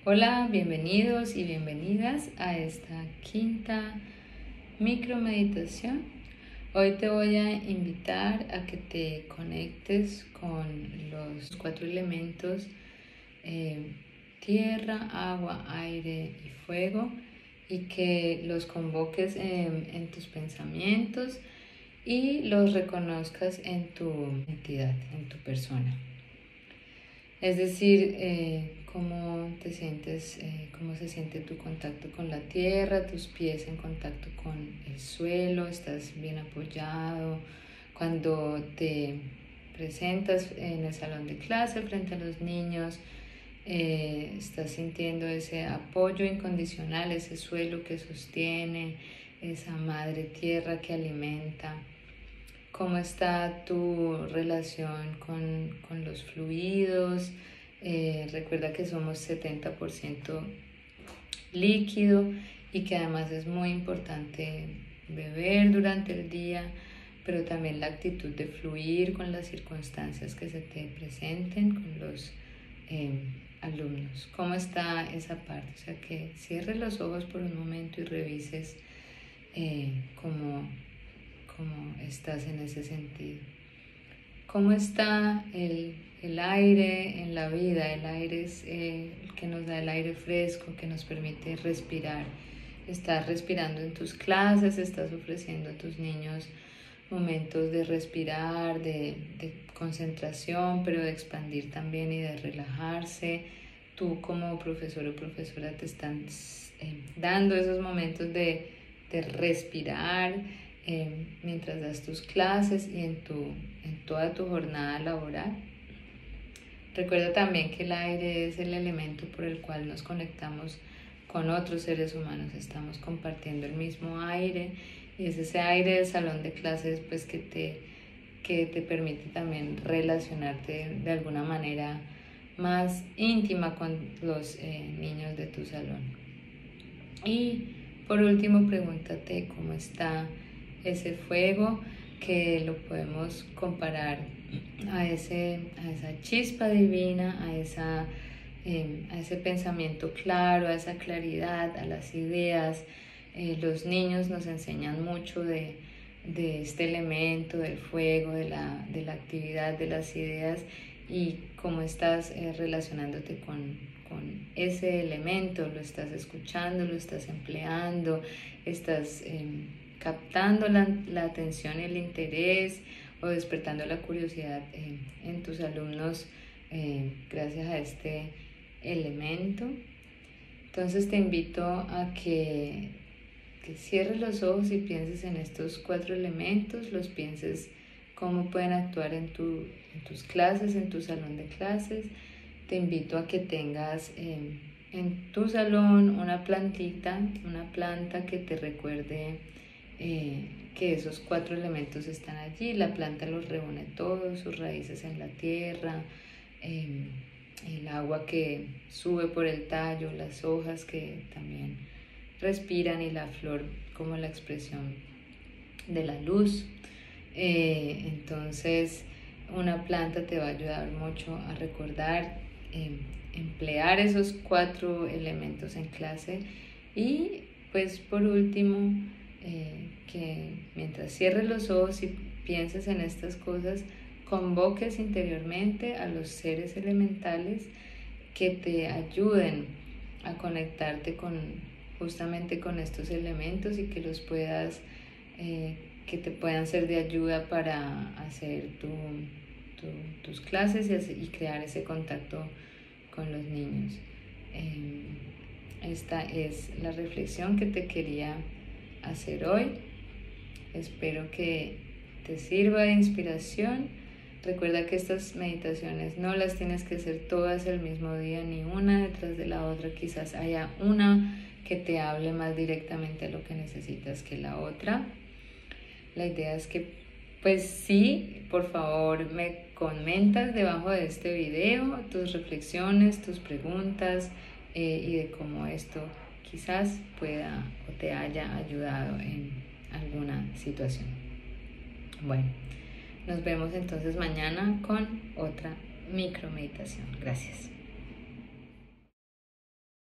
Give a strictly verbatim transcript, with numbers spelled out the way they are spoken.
Hola, bienvenidos y bienvenidas a esta quinta micromeditación. Hoy te voy a invitar a que te conectes con los cuatro elementos eh, tierra, agua, aire y fuego, y que los convoques en, en tus pensamientos y los reconozcas en tu entidad, en tu persona. Es decir, eh, cómo te sientes, eh, cómo se siente tu contacto con la tierra, tus pies en contacto con el suelo, estás bien apoyado. Cuando te presentas en el salón de clase frente a los niños, eh, estás sintiendo ese apoyo incondicional, ese suelo que sostiene, esa madre tierra que alimenta. ¿Cómo está tu relación con, con los fluidos? Eh, recuerda que somos setenta por ciento líquido y que además es muy importante beber durante el día, pero también la actitud de fluir con las circunstancias que se te presenten con los eh, alumnos. ¿Cómo está esa parte? O sea, que cierres los ojos por un momento y revises eh, cómo cómo estás en ese sentido. ¿Cómo está el, el aire en la vida? El aire es eh, el que nos da el aire fresco, que nos permite respirar. Estás respirando en tus clases, estás ofreciendo a tus niños momentos de respirar, de, de concentración, pero de expandir también y de relajarse. Tú como profesor o profesora te están eh, dando esos momentos de, de respirar, Eh, mientras das tus clases y en, tu, en toda tu jornada laboral. Recuerda también que el aire es el elemento por el cual nos conectamos con otros seres humanos. Estamos compartiendo el mismo aire y es ese aire del salón de clases pues, que, te, que te permite también relacionarte de alguna manera más íntima con los eh, niños de tu salón. Y por último, pregúntate cómo está ese fuego, que lo podemos comparar a, ese, a esa chispa divina, a, esa, eh, a ese pensamiento claro, a esa claridad, a las ideas. Eh, los niños nos enseñan mucho de, de este elemento, del fuego, de la, de la actividad, de las ideas, y cómo estás eh, relacionándote con, con ese elemento. Lo estás escuchando, lo estás empleando, estás eh, captando la, la atención y el interés, o despertando la curiosidad eh, en tus alumnos eh, gracias a este elemento. Entonces te invito a que, que cierres los ojos y pienses en estos cuatro elementos, los pienses cómo pueden actuar en, tu, en tus clases, en tu salón de clases. Te invito a que tengas eh, en tu salón una plantita, una planta que te recuerde eh, que esos cuatro elementos están allí. La planta los reúne todos, sus raíces en la tierra, eh, el agua que sube por el tallo, las hojas que también respiran, y la flor como la expresión de la luz. Eh, entonces una planta te va a ayudar mucho a recordar, eh, emplear esos cuatro elementos en clase. Y pues por último, eh, que mientras cierres los ojos y pienses en estas cosas, convoques interiormente a los seres elementales que te ayuden a conectarte con justamente con estos elementos, y que los puedas eh, que te puedan ser de ayuda para hacer tu, tu, tus clases y, hacer, y crear ese contacto con los niños. Eh, esta es la reflexión que te quería hacer hoy. Espero que te sirva de inspiración. Recuerda que estas meditaciones no las tienes que hacer todas el mismo día, ni una detrás de la otra. Quizás haya una que te hable más directamente a lo que necesitas que la otra. La idea es que, pues sí, por favor me comentas debajo de este video tus reflexiones, tus preguntas eh, y de cómo esto quizás pueda o te haya ayudado en alguna situación. Bueno, nos vemos entonces mañana con otra micromeditación. Gracias.